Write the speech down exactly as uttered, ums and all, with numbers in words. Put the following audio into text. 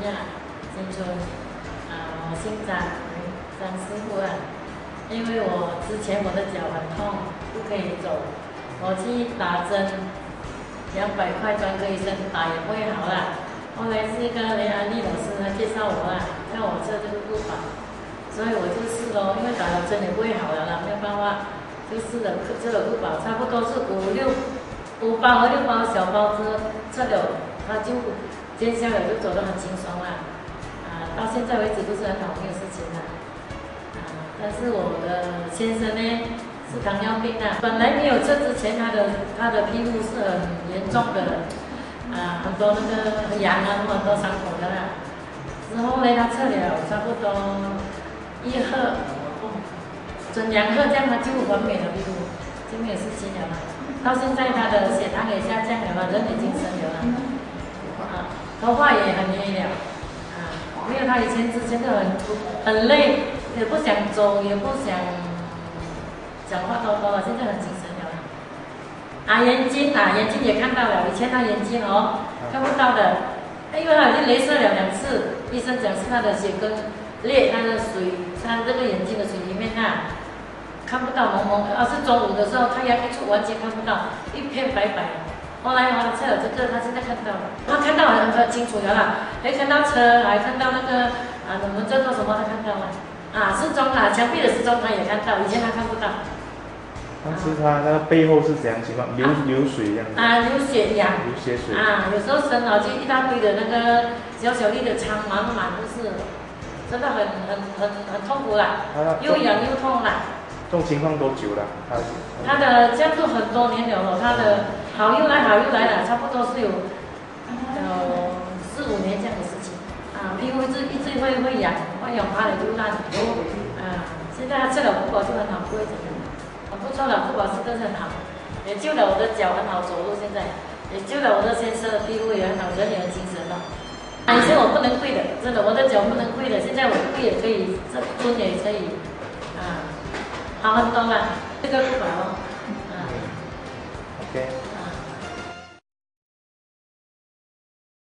呀，新春啊，我姓张，张师傅啊。因为我之前我的脚很痛，不可以走，我去打针，两百块专科医生打也不会好啦。后来是一个雷安利老师他介绍我啦，叫我吃这个护法，所以我就试咯，因为打了针也不会好了啦，没有办法，就试了这个护法，差不多是五六五包和六包小包子吃了，他就见效了，就走得很轻松啦。啊，到现在为止都是很好，没有事情啦。啊，但是我的先生呢是糖尿病啊，本来没有测之前，他的他的皮肤是很严重的。啊，很多那个痒啊，很多伤口的啦。之后呢，他测了差不多一赫，准两赫，这样他就完美了，皮肤就没有事情了嘛。到现在他的血糖也下降了嘛，人也精神了啦。啊，头发也很黑了。啊，没有他以前之前都很很累，也不想走，也不想讲话多多了，现在很精神了。啊，眼睛啊，眼睛也看到了，以前他眼睛哦看不到的，因为他已经雷射了两次，医生讲是他的血跟裂，他的水，他这个眼睛的水里面啊看不到蒙蒙的，而是中午的时候太阳一出完全看不到，一片白白。后来他测了这个，他现在看到了，他看到很很清楚了啦，还看到车，还看到那个啊，我们叫做什么，他看到了，啊，时钟啊，墙壁的时钟他也看到，以前他看不到。 当时他那个背后是怎样情况？流、啊、流水这样子。啊， 流血呀。 流血水。 啊，有时候身脑就一大堆的那个小小粒的疮，满满都是，真的很很很很痛苦啦，又痒又痛啦。 这种情况多久了？他他的这样都很多年了了，他的好又来好又来了，差不多是有呃四五年这样的事情。啊，皮肤一直一直会会痒，会痒怕了就烂。啊，现在他吃了不饱就很好，不会怎么样。不错了，不保湿都是很好，也救了我的脚很好走路，现在也救了我的先生的皮肤也很好，人也很精神了。以前我不能跪的，真的，我的脚不能跪的，现在我跪也可以，这蹲也可以，啊，好很多了，这个不保哦，啊 ，OK。